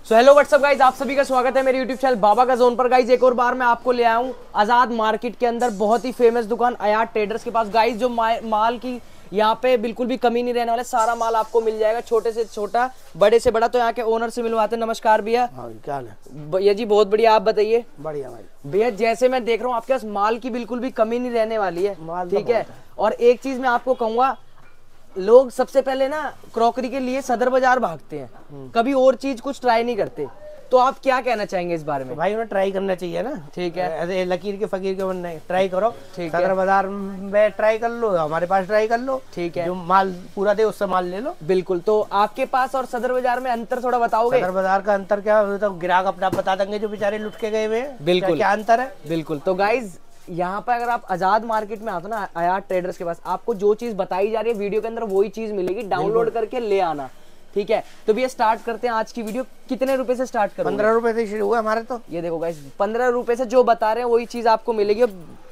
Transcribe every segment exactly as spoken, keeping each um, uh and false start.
So hello what's up guys, आप सभी का स्वागत है मेरे यूट्यूब चैनल बाबा का जोन पर। गाइज एक और बार मैं आपको ले आया हूँ आजाद मार्केट के अंदर बहुत ही फेमस दुकान अयाद ट्रेडर्स के पास। गाइज जो माल की यहाँ पे बिल्कुल भी कमी नहीं रहने वाले, सारा माल आपको मिल जाएगा, छोटे से छोटा बड़े से बड़ा। तो यहाँ के ओनर से मिलवाते हैं। नमस्कार भैया। क्या हाल है भैया जी? बहुत बढ़िया, आप बताइए। बढ़िया भाई। भैया जैसे मैं देख रहा हूँ आपके पास माल की बिल्कुल भी कमी नहीं रहने वाली है, ठीक है। और एक चीज मैं आपको कहूँगा, लोग सबसे पहले ना क्रॉकरी के लिए सदर बाजार भागते हैं, कभी और चीज कुछ ट्राई नहीं करते। तो आप क्या कहना चाहेंगे इस बारे में? भाई उन्हें ट्राई करना चाहिए ना, ठीक है। ऐसे लकीर के फकीर के बनने ट्राई करो, ठीक है। सदर बाजार में ट्राई कर लो, हमारे पास ट्राई कर लो, ठीक है। जो माल पूरा दे उससे माल ले लो। बिल्कुल। तो आपके पास और सदर बाजार में अंतर थोड़ा बताओगे? सदर बाजार का अंतर क्या, तो ग्राहक अपना बता देंगे जो बेचारे लुट के गए हुए। बिल्कुल, क्या अंतर है? बिल्कुल। तो गाइज यहाँ पर अगर आप आजाद मार्केट में आते हो ना, अयाद ट्रेडर्स के पास, आपको जो चीज बताई जा रही है वीडियो के अंदर वही चीज मिलेगी, डाउनलोड करके ले आना, ठीक है। तो भैया स्टार्ट करते हैं आज की वीडियो। कितने रुपए से स्टार्ट करोगे? पंद्रह रुपए से शुरू हुआ हमारे। तो ये देखो गाइस, पंद्रह रुपए से जो बता रहे हैं वही चीज आपको मिलेगी।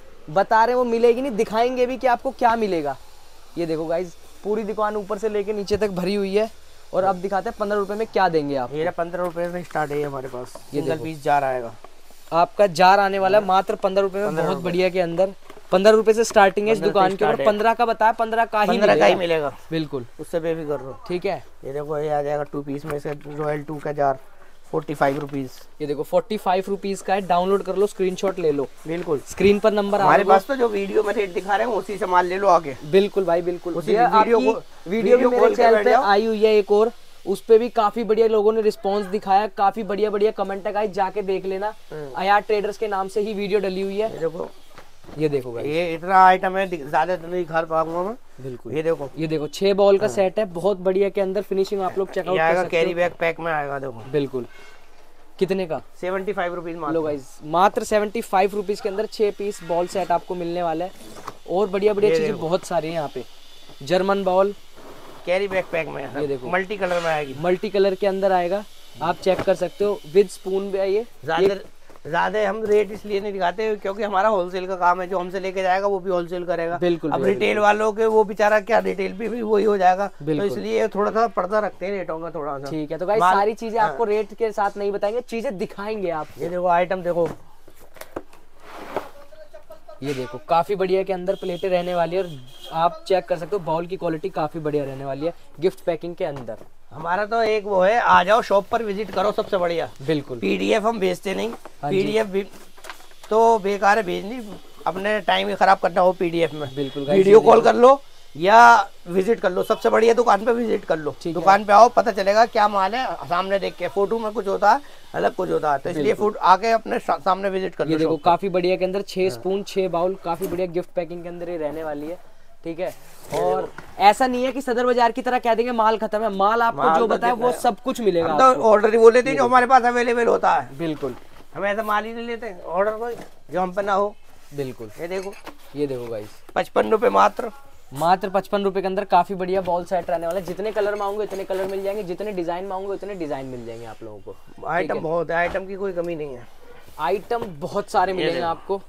बता रहे हैं वो मिलेगी नहीं, दिखाएंगे भी कि आपको क्या मिलेगा। ये देखो गाइस, पूरी दुकान ऊपर से लेके नीचे तक भरी हुई है। और अब दिखाते हैं पंद्रह रुपए में क्या देंगे आप। ये पंद्रह रुपए में स्टार्ट है हमारे पास। सिंगल पीस जार आएगा आपका, जार आने वाला है मात्र पंद्रह रुपए में, बहुत बढ़िया के अंदर। पंद्रह रुपए से स्टार्टिंग है इस दुकान के ऊपर। पंद्रह का बताया, पंद्रह का ही पंद्रह का ही मिलेगा। बिल्कुल, उससे बेफिक्र रहो, ठीक है। ये देखो, ये आ जाएगा टू पीस में से रॉयल टू का जार, फोर्टी फाइव रुपीज। ये देखो फोर्टी फाइव रुपीज का है, डाउनलोड कर लो, स्क्रीनशॉट ले लो। बिल्कुल, स्क्रीन पर नंबर हमारे पास। तो जो वीडियो में रेट दिखा रहे हैं उसी से माल ले लो आगे। बिल्कुल भाई, बिल्कुल। वीडियो वीडियो भी मेरे चैनल पे आई हुई है एक और, उस पे भी काफी बढ़िया लोगों ने रिस्पांस दिखाया, काफी बढ़िया बढ़िया कमेंट है गाइस, जाके देख लेना। अयाद ट्रेडर्स के नाम से ही वीडियो डली हुई है। देखो, ये देखो गाइस, ये इतना आइटम है, ज्यादा तो नहीं दिखा पाऊंगा मैं। बिल्कुल, ये देखो, ये देखो छह बॉल का सेट है, बहुत बढ़िया के अंदर फिनिशिंग आप लोग चेकआउट कर सकते हो। कैरी बैग पैक में आएगा, देखो। बिल्कुल। कितने का? Seventy five rupees. लो गाइस, मात्र सेवेंटी फाइव रुपीज के अंदर छह पीस बॉल सेट आपको मिलने वाला है। और बढ़िया बढ़िया चीजें बहुत सारी है यहाँ पे। German ball carry bag pack में, ये देखो मल्टी कलर में आएगी, मल्टी कलर के अंदर आएगा, आप चेक कर सकते हो। विद स्पून भी है। ये ज्यादा ज्यादा हम रेट इसलिए नहीं दिखाते क्योंकि हमारा होलसेल का काम है, जो हमसे लेके जाएगा वो भी होलसेल करेगा। बिल्कुल। अब रिटेल वालों के वो बेचारा क्या, रिटेल पे भी वही हो जाएगा, तो इसलिए थोड़ा सा पर्दा रखते हैं रेटों का थोड़ा सा, ठीक है। तो गाइस सारी चीजें आपको रेट के साथ नहीं बताएंगे, चीजें दिखाएंगे आप। ये देखो आइटम देखो, ये देखो काफी बढ़िया के अंदर प्लेटें रहने वाली है, और आप चेक कर सकते हो बॉल की क्वालिटी काफी बढ़िया रहने वाली है गिफ्ट पैकिंग के अंदर। हमारा तो एक वो है, आ जाओ शॉप पर विजिट करो, सबसे बढ़िया। बिल्कुल। पीडीएफ हम भेजते नहीं, पीडीएफ भी तो बेकार है भेजनी, अपने टाइम ही खराब करना हो पीडीएफ में। बिल्कुल। वीडियो कॉल कर लो या विजिट कर लो, सबसे बढ़िया दुकान पे विजिट कर लो। दुकान पे आओ, पता चलेगा क्या माल है, सामने देख के। फोटो में कुछ होता है, अलग कुछ होता है, तो इसलिए फोटो आके अपने सामने विजिट कर लो। ये देखो काफी बढ़िया के अंदर छह स्पून छह बाउल, काफी बढ़िया गिफ्ट पैकिंग के अंदर ये रहने वाली है, ठीक है। और ऐसा नहीं है कि सदर बाजार की तरह कह देंगे माल खत्म है, माल आपको जो बताया वो सब कुछ मिलेगा। तो ऑर्डर ही वो लेते हैं जो हमारे पास अवेलेबल होता है। बिल्कुल, हम ऐसा माल ही नहीं लेते ऑर्डर को जो हम पे ना हो। बिल्कुल। ये देखो, ये देखो गाइस, पचपन रुपए मात्र मात्र पचपन रुपए के अंदर काफी बढ़िया बॉल सेट रहने वाला है। जितने कलर मांगोगे उतने कलर मिल जाएंगे, जितने डिजाइन मांगोगे उतने डिजाइन मिल जाएंगे आप लोगों को। आइटम बहुत है, आइटम की कोई कमी नहीं है, आइटम बहुत सारे मिलेंगे आपको।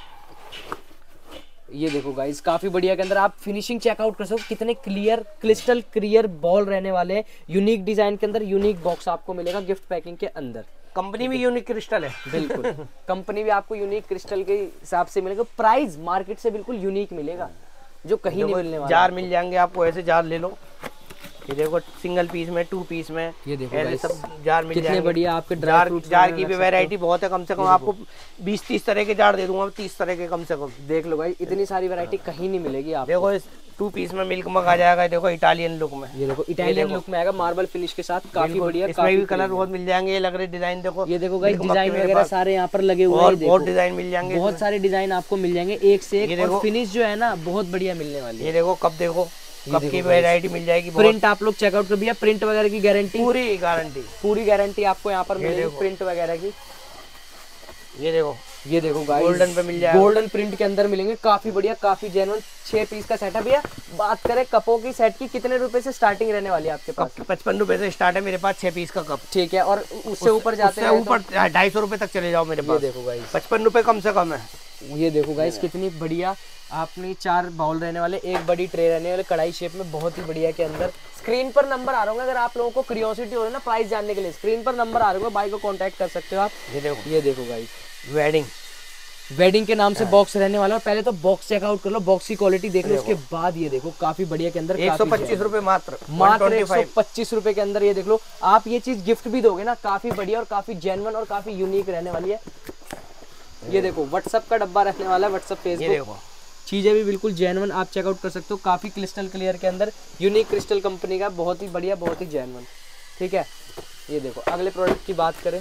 ये देखो गाइस, काफी बढ़िया के अंदर आप फिनिशिंग चेकआउट कर सकते हो, कितने क्लियर क्रिस्टल क्लियर बॉल रहने वाले हैं। यूनिक डिजाइन के अंदर यूनिक बॉक्स आपको मिलेगा गिफ्ट पैकिंग के अंदर। कंपनी भी यूनिक क्रिस्टल है। बिल्कुल। कंपनी भी आपको यूनिक क्रिस्टल के हिसाब से मिलेगा, प्राइस मार्केट से बिल्कुल यूनिक मिलेगा, जो कहीं नहीं मिलने वाला। जार मिल जाएंगे आपको, ऐसे जार ले लो। ये देखो सिंगल पीस में, टू पीस में, ये देखो ऐसे सब जार मिल जाएंगे। कितने बढ़िया आपके जार, जार की भी वैरायटी बहुत है, कम से कम आपको बीस तीस तरह के जार दे दूंगा, तीस तरह के कम से कम। देख लो भाई, इतनी सारी वैरायटी कहीं नहीं मिलेगी आपको। देखो इस टू पीस में मिल्क मग आ जाएगा, देखो इटालियन लुक में। ये देखो इटालियन लुक में आएगा, मार्बल फिनिश के साथ, काफी बढ़िया। इसमें भी कलर बहुत मिल जाएंगे, ये लग रहे डिजाइन देखो। ये देखो गाइस, डिजाइन वगैरह सारे यहाँ पर लगे हुए हैं, बहुत डिजाइन मिल जाएंगे, बहुत सारे डिजाइन आपको मिल जाएंगे एक से एक। और फिनिश जो है ना बहुत बढ़िया मिलने वाली है। ये देखो कप, देखो कप की वैरायटी मिल जाएगी। प्रिंट आप लोग चेकआउट कर भैया, प्रिंट वगैरह की गारंटी, पूरी गारंटी पूरी गारंटी आपको यहाँ पर मिलेगी प्रिंट वगैरह की। ये देखो, ये देखो गाइस, गोल्डन पे मिल जाएगा, गोल्डन प्रिंट के अंदर मिलेंगे, काफी बढ़िया काफी जेन्युइन। छह पीस का सेट है भैया। बात करें कपों की सेट की, कितने रुपए से स्टार्टिंग रहने वाली है आपके पास? पचपन रुपए से स्टार्ट है मेरे पास छह पीस का कप, ठीक है। और उससे ऊपर जाते हैं ऊपर ढाई सौ रुपए तक चले जाओ मेरे पास। देखो गाइस, पचपन रुपए कम से कम है। ये देखो गाइस कितनी बढ़िया आपने चार बाउल रहने वाले, एक बड़ी ट्रे रहने वाले कढ़ाई शेप में, बहुत ही बढ़िया के अंदर। स्क्रीन पर नंबर आ रहा होगा, अगर आप लोगों को क्यूरियोसिटी हो रही है ना प्राइस जानने के लिए, स्क्रीन पर नंबर आ रहा होगा, भाई को कांटेक्ट कर सकते हो आप। ये देखो ये देखो गाइस वेडिंग वेडिंग के नाम से बॉक्स रहने वाला है। पहले तो बॉक्स चेकआउट कर लो, बॉक्स की क्वालिटी देख लो, उसके बाद ये देखो काफी बढ़िया के अंदर एक सौ पच्चीस रुपए मात्र मात्र एक सौ पच्चीस रुपए के अंदर ये देख लो। आप ये चीज गिफ्ट भी दोगे ना, काफी बढ़िया और काफी जेन्युइन और काफी यूनिक रहने वाली है। ये देखो व्हाट्सएप का डब्बा रहने वाला है, व्हाट्सएप फेसबुक, चीजें भी बिल्कुल जेन्युइन आप चेकआउट कर सकते हो। काफी क्रिस्टल क्लियर के अंदर, यूनिक क्रिस्टल कंपनी का, बहुत ही बढ़िया बहुत ही जेन्युइन। ठीक है, ये देखो अगले प्रोडक्ट की बात करें,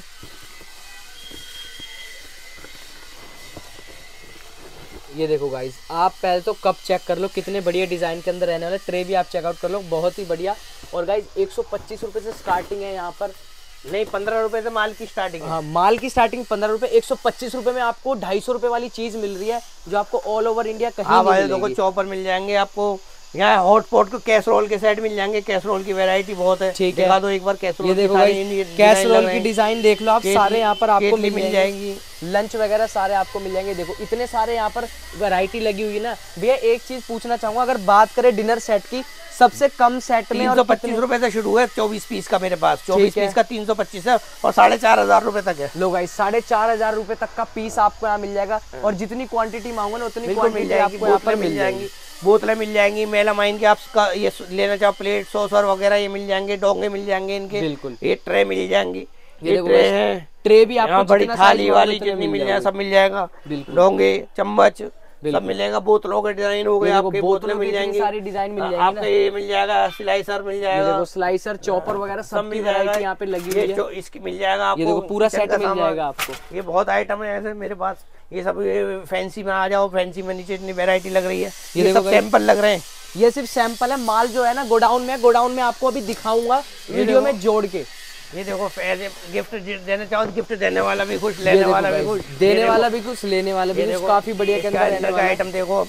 ये देखो गाइस आप पहले तो कप चेक कर लो, कितने बढ़िया डिजाइन के अंदर रहने वाले। ट्रे भी आप चेकआउट कर लो, बहुत ही बढ़िया। और गाइस एक सौ पच्चीस रुपए से स्टार्टिंग है यहाँ पर, नहीं पंद्रह रुपए से माल की स्टार्टिंग है। हाँ माल की स्टार्टिंग पंद्रह रुपए। एक सौ पच्चीस रुपए में आपको ढाई सौ रुपए वाली चीज मिल रही है, जो आपको ऑल ओवर इंडिया कहीं हाँ नहीं मिलेगी। देखो चॉपर मिल जाएंगे आपको, यहाँ हॉटपॉट को कैसरोल के सेट मिल जाएंगे। कैसरोल की वैरायटी बहुत है, ठीक है, दिखा दो एक बार कैसरोल। ये देखो कैसरोल की डिजाइन देख लो आप, सारे यहाँ पर आपको मिल मिल जाएंगी, लंच वगैरह सारे आपको मिल जाएंगे। देखो इतने सारे यहाँ पर वैरायटी लगी हुई है ना। भैया एक चीज पूछना चाहूंगा, अगर बात करें डिनर सेट की, सबसे कम सेट में तीन सौ पच्चीस रुपए से शुरू है, चौबीस पीस का मेरे पास, चौबीस पीस का तीन सौ पच्चीस है और साढ़े चार हजार रुपए तक है। लो गाइस साढ़े चार हजार रुपए तक का पीस आपको यहाँ मिल जाएगा, और जितनी क्वांटिटी मांगो ना उतनी क्वांटिटी आपको यहाँ पर मिल जाएंगी। बोतलें मिल जाएंगी, मेलामाइन के आप ये लेना चाहो प्लेट सॉसर वगैरह ये मिल जाएंगे, डोंगे मिल जाएंगे इनके, बिल्कुल ये ट्रे मिल जाएंगी, ये ट्रे है, ट्रे भी आपको बड़ी थाली वाली जितनी मिल जाए सब मिल जाएगा, डोंगे चम्मच सब मिलेगा। बोतलों के डिजाइन हो गए आपके, बोतलें मिल जाएंगी, सारी डिजाइन मिल जाएगी आपका, ये मिल जाएगा, स्लाइसर मिल जाएगा, स्लाइसर चॉपर वगैरह सब मिल जाएगा यहाँ पे लगी हुई है। इसकी मिल जाएगा आपको, ये देखो पूरा सेट मिल जाएगा आपको। ये बहुत आइटम है ऐसे मेरे पास, ये सब फैंसी में आ जाओ, फैंसी में नीचे इतनी वैरायटी लग रही है, ये सब सैंपल लग रहे हैं। ये सिर्फ सैंपल है, माल जो है ना गोडाउन में, गोडाउन में आपको अभी दिखाऊंगा वीडियो में जोड़ के। ये देखो गिफ्ट देना चाहो, गिफ्ट देने वाला भी खुश, लेने वाला भी खुश, देने वाला भी खुश, लेने वाला भी खुश। काफी बढ़िया के अंदर आइटम देखो,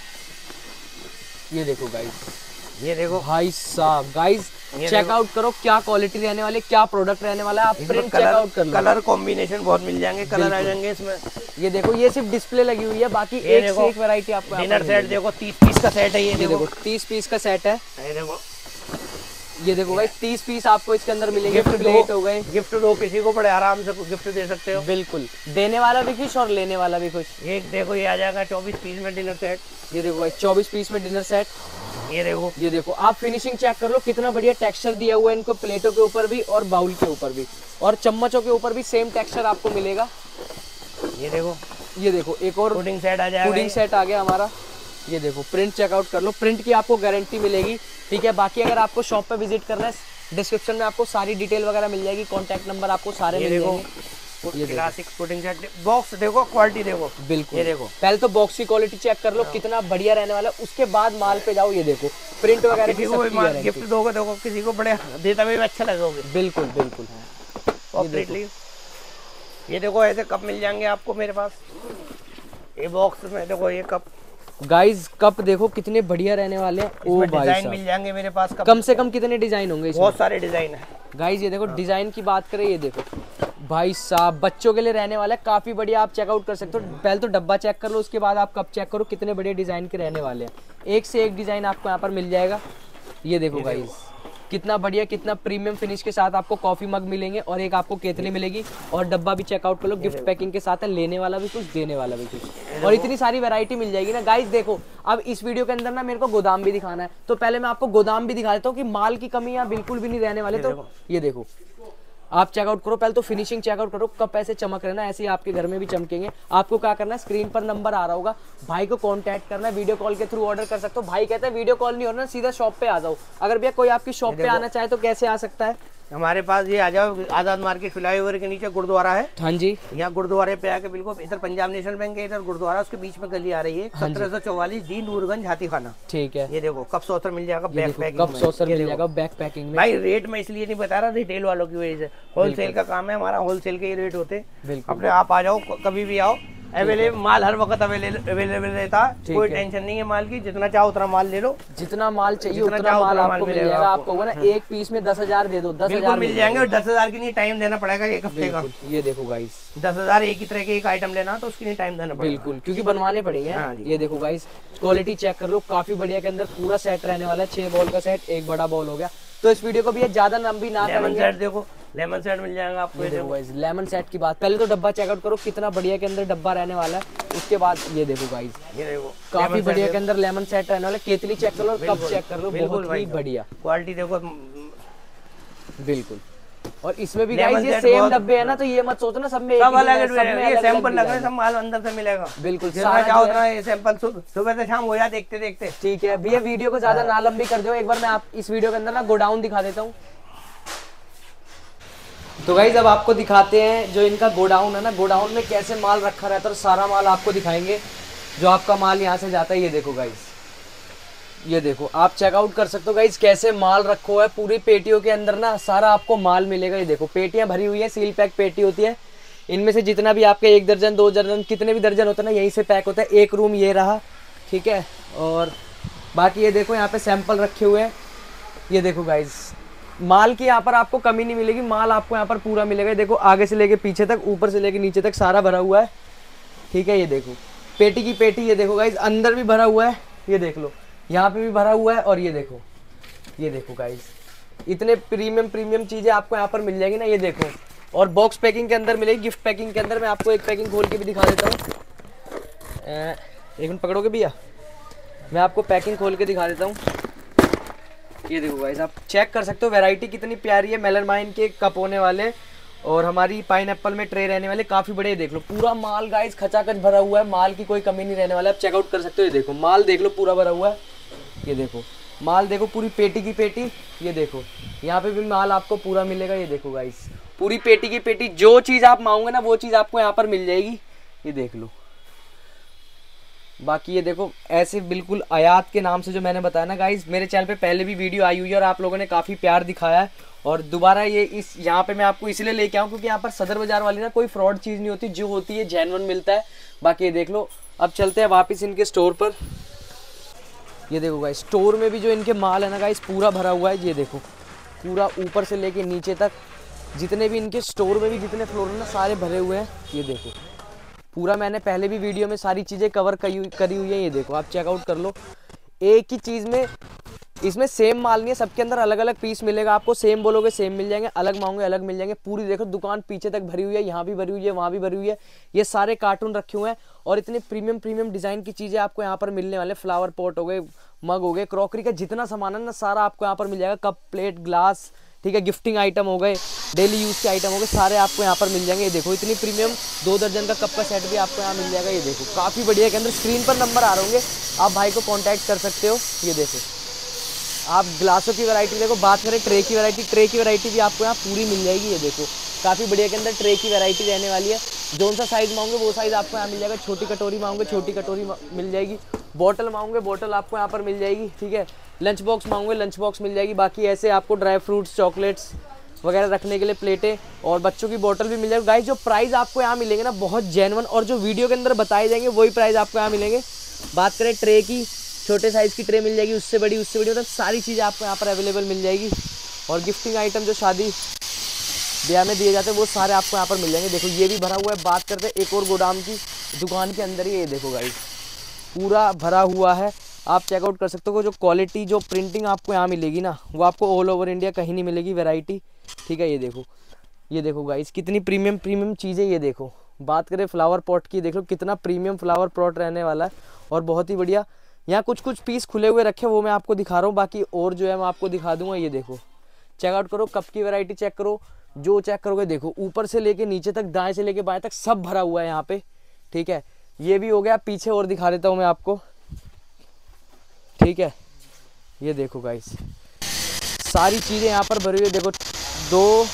ये देखो गाइस, ये देखो भाई साहब गाइस चेकआउट करो क्या क्वालिटी रहने वाले, क्या प्रोडक्ट रहने वाला है। आप प्रिंट चेकआउट कर लो, कलर कॉम्बिनेशन बहुत मिल जाएंगे, कलर आ जाएंगे इसमें। ये देखो ये सिर्फ डिस्प्ले लगी हुई है, बाकी एक से एक वैरायटी आपको। डिनर सेट देखो तीस पीस का सेट है, ये देखो तीस पीस का सेट है, ये देखो ये देखो भाई तीस पीस आपको इसके अंदर मिलेंगे। प्लेट हो गए, गिफ्ट दो किसी को, बड़े आराम से गिफ्ट दे सकते हो। बिल्कुल, देने वाला भी खुश और लेने वाला भी खुश। एक देखो ये आ जाएगा चौबीस पीस में डिनर सेट, ये देखो भाई चौबीस पीस में डिनर सेट। ये देखो ये देखो आप फिनिशिंग चेक कर लो, कितना बढ़िया टेक्सचर दिया हुआ है इनको, प्लेटों के ऊपर भी और बाउल के ऊपर भी, और चम्मचों के ऊपर भी सेम टेक्सचर आपको मिलेगा। ये देखो ये देखो एक और पुडिंग सेट आ जाएगा, पुडिंग सेट आ गया हमारा। ये देखो प्रिंट चेकआउट कर लो, प्रिंट की आपको गारंटी मिलेगी। ठीक है, बाकी अगर आपको शॉप पे विजिट करना है, डिस्क्रिप्शन में आपको सारी डिटेल वगैरह मिल जाएगी, कॉन्टैक्ट नंबर आपको सारे मिल जाएंगे। ये क्लासिक पुडिंग सेट बॉक्स देखो, क्वालिटी देखो, बिल्कुल ये देखो। पहले तो बॉक्स की क्वालिटी चेक कर लो कितना बढ़िया रहने वाला है, उसके बाद माल पे जाओ। ये देखो प्रिंट वगैरह किसी को भी गिफ्ट दोगे, देखो किसी को बड़े देता हुए अच्छा लगोगे। बिल्कुल बिल्कुल कंप्लीटली। ये देखो ऐसे कप मिल जाएंगे आपको मेरे पास, ये बॉक्स में देखो ये कप। गाइस कप देखो कितने बढ़िया रहने वाले हैं। ओ भाई डिजाइन मिल जाएंगे मेरे पास कप। कम से कम कितने डिजाइन होंगे इसमें? बहुत सारे डिजाइन है गाइस। ये देखो डिजाइन की बात करें, ये देखो भाई साहब बच्चों के लिए रहने वाला है, काफी बढ़िया आप चेकआउट कर सकते हो। पहले तो डब्बा चेक कर लो, उसके बाद आप कप चेक करो, कितने बढ़िया डिजाइन के रहने वाले हैं। एक से एक डिजाइन आपको यहाँ पर मिल जाएगा। ये देखो गाइस कितना बढ़िया, कितना प्रीमियम फिनिश के साथ आपको कॉफी मग मिलेंगे, और एक आपको केतली मिलेगी, और डब्बा भी चेकआउट कर लो, गिफ्ट पैकिंग के साथ है। लेने वाला भी कुछ, देने वाला भी कुछ, और इतनी सारी वैरायटी मिल जाएगी ना गाइस। देखो अब इस वीडियो के अंदर ना मेरे को गोदाम भी दिखाना है, तो पहले मैं आपको गोदाम भी दिखा देता हूँ कि माल की कमी यहाँ बिल्कुल भी नहीं रहने वाले। तो ये देखो आप चेकआउट करो, पहले तो फिनिशिंग चेकआउट करो, कप ऐसे चमक रहे ना, ऐसे ही आपके घर में भी चमकेंगे। आपको क्या करना है, स्क्रीन पर नंबर आ रहा होगा, भाई को कांटेक्ट करना है, वीडियो कॉल के थ्रू ऑर्डर कर सकते हो। भाई कहते हैं वीडियो कॉल नहीं होना, सीधा शॉप पे आ जाओ। अगर भैया कोई आपकी शॉप पे आना चाहे तो कैसे आ सकता है? हमारे पास ये आ जाओ, आजाद मार्केट फ्लाईओवर के नीचे गुरुद्वारा है। हाँ जी, यहाँ गुरुद्वारे पे आके बिल्कुल, इधर पंजाब नेशनल बैंक है, इधर गुरुद्वारा, उसके बीच में गली आ रही है, सत्रह सौ चौवालीस डी नूरगंज हाथी खाना। ठीक है, ये देखो कप सॉसर मिल जाएगा, बैक पैकिंग कप सॉसर मिल जाएगा बैक पैकिंग में। भाई रेट में इसलिए नहीं बता रहा, रिटेल वालों की वजह से, होलसेल का काम है हमारा, होलसेल के ही रेट होते हैं। अपने आप आ जाओ, कभी भी आओ, अवेलेबल माल हर वक्त अवेलेबल रहता है, कोई टेंशन नहीं है माल की, जितना चाहो उतना माल ले लो, जितना माल चाहिए उतना माल आपको मिल जाएगा। आपको ना एक पीस में दस हजार दे दो, दस हजार मिल जाएंगे। और दस हजार की नहीं टाइम देना पड़ेगा एक हफ्ते का। ये देखो गाइस, दस हजार एक ही तरह के एक आइटम लेना तो उसकी नहीं टाइम देना पड़ेगा, बिल्कुल, क्योंकि बनवाने पड़ेंगे। ये देखो गाइस, क्वालिटी चेक कर लो, काफी बढ़िया के अंदर पूरा सेट रहने वाला है। छह बॉल का सेट, एक बड़ा बॉल हो गया। तो इस वीडियो को भी ज्यादा लंबी ना करेंगे। सेट देखो, लेमन सेट मिल जाएगा आपको। ये देखो गाइस, लेमन सेट की बात, पहले तो डब्बा चेकआउट करो कितना बढ़िया के अंदर डब्बा रहने वाला है। उसके बाद ये देखो गाइस, ये देखो काफी बढ़िया के अंदर लेमन सेट रहने वाला है। केतली चेक कर लो, कप चेक कर लो, बहुत ही बढ़िया क्वालिटी देखो, बिल्कुल। और इसमें भी गाइस ये सेम डब्बे है ना, तो ये मत सोचना सब में सब अलग है, ये सैंपल लग रहा है, सब माल अंदर से मिलेगा। बिल्कुल, सारा जाओ उतना ये सैंपल सुबह से शाम हो जाए देखते देखते। ठीक है भैया, वीडियो को ज्यादा ना लंबी कर दो, एक बार मैं आप इस वीडियो के अंदर ना गोडाउन दिखा देता हूँ। तो गाइस अब आपको दिखाते हैं जो इनका गोडाउन है ना, गोडाउन में कैसे माल रखा रहता है, और सारा माल आपको दिखाएंगे जो आपका माल यहाँ से जाता है। ये देखो गाइस, ये देखो आप चेकआउट कर सकते हो गाइस कैसे माल रखो है। पूरी पेटियों के अंदर ना सारा आपको माल मिलेगा। ये देखो पेटियां भरी हुई है, सील पैक पेटी होती है। इनमें से जितना भी आपके एक दर्जन, दो दर्जन, कितने भी दर्जन होता है ना, यहीं से पैक होता है। एक रूम ये रहा, ठीक है। और बाकी ये देखो यहाँ पे सैंपल रखे हुए हैं। ये देखो गाइस, माल की यहाँ पर आपको कमी नहीं मिलेगी, माल आपको यहाँ पर पूरा मिलेगा। देखो आगे से लेके पीछे तक, ऊपर से लेके नीचे तक सारा भरा हुआ है, ठीक है। ये देखो पेटी की पेटी, ये देखो गाइस अंदर भी भरा हुआ है, ये देख लो यहाँ पे भी भरा हुआ है। और ये देखो, ये देखो गाइस, इतने प्रीमियम प्रीमियम चीजें आपको यहाँ पर मिल जाएगी ना। ये देखो, और बॉक्स पैकिंग के अंदर मिलेगी, गिफ्ट पैकिंग के अंदर। मैं आपको एक पैकिंग खोल के भी दिखा देता हूँ, एक मिनट पकड़ोगे भैया, मैं आपको पैकिंग खोल के दिखा देता हूँ। ये देखो गाइस, आप चेक कर सकते हो वैरायटी कितनी प्यारी है। मेलनमाइन के कप होने वाले, और हमारी पाइनएप्पल में ट्रे रहने वाले, काफी बड़े। देख लो पूरा माल गाइस खचाखच भरा हुआ है, माल की कोई कमी नहीं रहने वाला है। आप चेकआउट कर सकते हो। ये देखो माल देख लो पूरा भरा हुआ है। ये देखो माल देखो, पूरी पेटी की पेटी। ये देखो यहाँ पे भी माल आपको पूरा मिलेगा। ये देखो गाइस, पूरी पेटी की पेटी, जो चीज आप मांगोगे ना वो चीज आपको यहाँ पर मिल जाएगी। ये देख लो। बाकी ये देखो ऐसे बिल्कुल आयात के नाम से जो मैंने बताया ना गाइस, मेरे चैनल पे पहले भी वीडियो आई हुई है और आप लोगों ने काफ़ी प्यार दिखाया है। और दोबारा ये इस यहाँ पे मैं आपको इसलिए लेके आऊँ क्योंकि यहाँ पर सदर बाजार वाली ना कोई फ्रॉड चीज़ नहीं होती, जो होती है जेन्युइन मिलता है। बाकी ये देख लो, अब चलते हैं वापस इनके स्टोर पर। ये देखो गाइस, स्टोर में भी जो इनके माल है ना गाइस पूरा भरा हुआ है। ये देखो पूरा ऊपर से लेके नीचे तक, जितने भी इनके स्टोर में भी जितने फ्लोर है ना सारे भरे हुए हैं। ये देखो पूरा मैंने पहले भी वीडियो में सारी चीज़ें कवर करी हुई है। ये देखो आप चेकआउट कर लो, एक ही चीज़ में, इसमें सेम माल नहीं है, सबके अंदर अलग अलग पीस मिलेगा आपको। सेम बोलोगे सेम मिल जाएंगे, अलग मांगोगे अलग मिल जाएंगे। पूरी देखो दुकान पीछे तक भरी हुई है, यहाँ भी भरी हुई है, वहाँ भी भरी हुई है। ये सारे कार्टून रखे हुए हैं और इतने प्रीमियम प्रीमियम डिज़ाइन की चीज़ें आपको यहाँ पर मिलने वाले। फ्लावर पॉट हो गए, मग हो गए, क्रॉकरी का जितना सामान है ना सारा आपको यहाँ पर मिल जाएगा। कप, प्लेट, ग्लास, ठीक है, गिफ्टिंग आइटम हो गए, डेली यूज़ के आइटम हो गए, सारे आपको यहाँ पर मिल जाएंगे। ये देखो इतनी प्रीमियम दो दर्जन का कप का सेट भी आपको यहाँ मिल जाएगा। ये देखो काफ़ी बढ़िया के अंदर, स्क्रीन पर नंबर आ रहे होंगे, आप भाई को कांटेक्ट कर सकते हो। ये देखो आप ग्लासों की वैरायटी देखो, बात करें ट्रे की वैरायटी, ट्रे की वैरायटी भी आपको यहाँ पूरी मिल जाएगी। ये देखो काफ़ी बढ़िया के अंदर ट्रे की वैरायटी रहने वाली है। जौन सा साइज़ मांगोगे वो साइज़ आपको यहाँ मिल जाएगा। छोटी कटोरी मांगोगे छोटी कटोरी मिल जाएगी, बॉटल मांगोगे बॉटल आपको यहाँ पर मिल जाएगी, ठीक है। लंच बॉक्स मांगोगे लंच बॉक्स मिल जाएगी। बाकी ऐसे आपको ड्राई फ्रूट्स, चॉकलेट्स वगैरह रखने के लिए प्लेटें और बच्चों की बोतल भी मिल जाएगी। गाइस जो प्राइस आपको यहाँ मिलेंगे ना बहुत जेन्युइन, और जो वीडियो के अंदर बताए जाएंगे वही प्राइस आपको यहाँ मिलेंगे। बात करें ट्रे की, छोटे साइज़ की ट्रे मिल जाएगी, उससे बड़ी उससे बड़ी, मतलब सारी चीज़ें आपको यहाँ पर अवेलेबल मिल जाएगी। और गिफ्टिंग आइटम जो शादी ब्याह में दिए जाते हैं वो सारे आपको यहाँ पर मिल जाएंगे। देखो ये भी भरा हुआ है। बात करते हैं एक और गोदाम की, दुकान के अंदर ही ये देखो गाइस पूरा भरा हुआ है। आप चेकआउट कर सकते हो। जो क्वालिटी, जो प्रिंटिंग आपको यहाँ मिलेगी ना वो आपको ऑल ओवर इंडिया कहीं नहीं मिलेगी वैरायटी, ठीक है। ये देखो, ये देखो गाइस कितनी प्रीमियम प्रीमियम चीज़ें। ये देखो बात करें फ्लावर पॉट की, देख लो कितना प्रीमियम फ्लावर पॉट रहने वाला है और बहुत ही बढ़िया। यहाँ कुछ कुछ पीस खुले हुए रखे, वो मैं आपको दिखा रहा हूँ, बाकी और जो है मैं आपको दिखा दूंगा। ये देखो चेकआउट करो, कप की वैरायटी चेक करो, जो चेक करोगे देखो ऊपर से लेके नीचे तक, दाएं से लेके बाएं तक सब भरा हुआ है यहाँ पे, ठीक है। ये भी हो गया, पीछे और दिखा देता हूँ मैं आपको, ठीक है। ये देखो गाइस सारी चीज़ें यहाँ पर भरी हुई है। देखो दो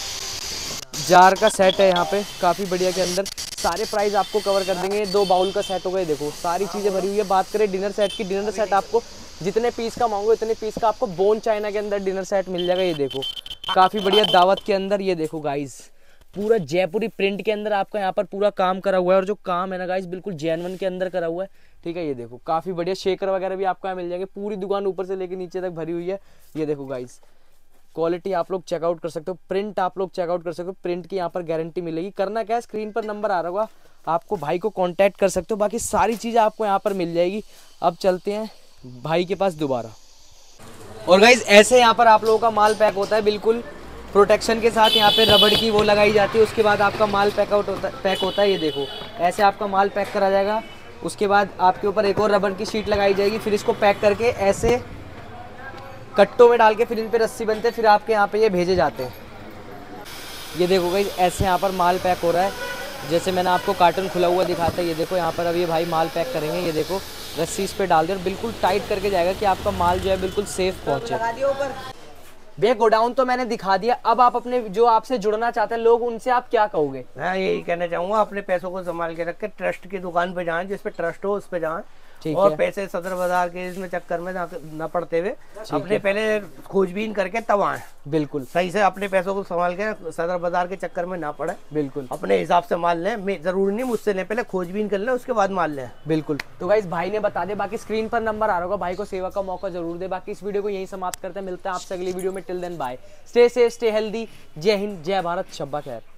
जार का सेट है यहाँ पे, काफ़ी बढ़िया के अंदर। सारे प्राइस आपको कवर कर देंगे। दो बाउल का सेट हो गए, देखो सारी चीज़ें भरी हुई है। बात करें डिनर सेट की, डिनर सेट आपको जितने पीस का मांगो उतने पीस का आपको बोन चाइना के अंदर डिनर सेट मिल जाएगा। ये देखो काफ़ी बढ़िया दावत के अंदर। ये देखो गाइस पूरा जयपुरी प्रिंट के अंदर आपका यहाँ पर पूरा काम करा हुआ है, और जो काम है ना गाइस बिल्कुल जैनवन के अंदर करा हुआ है, ठीक है। ये देखो काफी बढ़िया शेकर वगैरह भी आपको यहाँ मिल जाएंगे, पूरी दुकान ऊपर से लेके नीचे तक भरी हुई है। ये देखो गाइस क्वालिटी आप लोग चेकआउट कर सकते हो, प्रिंट आप लोग चेकआउट कर सकते हो, प्रिंट की यहाँ पर गारंटी मिलेगी। करना क्या है, स्क्रीन पर नंबर आ रहा होगा, आपको भाई को कांटेक्ट कर सकते हो, बाकी सारी चीज़ें आपको यहाँ पर मिल जाएगी। अब चलते हैं भाई के पास दोबारा। और गाइज ऐसे यहाँ पर आप लोगों का माल पैक होता है बिल्कुल प्रोटेक्शन के साथ, यहाँ पे रबड़ की वो लगाई जाती है, उसके बाद आपका माल पैक आउट होता पैक होता है। ये देखो ऐसे आपका माल पैक करा जाएगा, उसके बाद आपके ऊपर एक और रबड़ की शीट लगाई जाएगी, फिर इसको पैक करके ऐसे कट्टों में डाल के फिर इन पे रस्सी बनते हैं, फिर आपके यहाँ पे ये भेजे जाते हैं। ये देखो गाइस ऐसे यहाँ पर माल पैक हो रहा है, जैसे मैंने आपको कार्टन खुला हुआ दिखाता है। ये देखो यहाँ पर अब ये भाई माल पैक करेंगे, ये देखो रस्सी इस पे डाल दे और बिल्कुल टाइट करके जाएगा कि आपका माल जो है बिल्कुल सेफ पहुँचे। भैया गोडाउन तो मैंने दिखा दिया, अब आप अपने जो आपसे जुड़ना चाहते हैं लोग, उनसे आप क्या कहोगे? मैं यही कहना चाहूंगा, अपने पैसों को संभाल के रख के ट्रस्ट की दुकान पे जाएं, जिस पे ट्रस्ट हो उस पे जाएं, और पैसे सदर बाजार के इसमें चक्कर में न पड़ते हुए अपने पहले खोजबीन करके तब आए। बिल्कुल सही से अपने पैसों को संभाल के सदर बाजार के चक्कर में ना पड़े, बिल्कुल अपने हिसाब से माल लें, जरूरी नहीं मुझसे लें, पहले खोजबीन कर लें उसके बाद माल लें। बिल्कुल। तो गाइस भाई ने बता दे, बाकी स्क्रीन पर नंबर आ रहा होगा, भाई को सेवा का मौका जरूर दे। बाकी इस वीडियो को यहीं समाप्त करते हैं, मिलते हैं आपसे अगली वीडियो में। Till then bye, stay safe, stay healthy, जय हिंद, जय भारत, शब्बा खैर।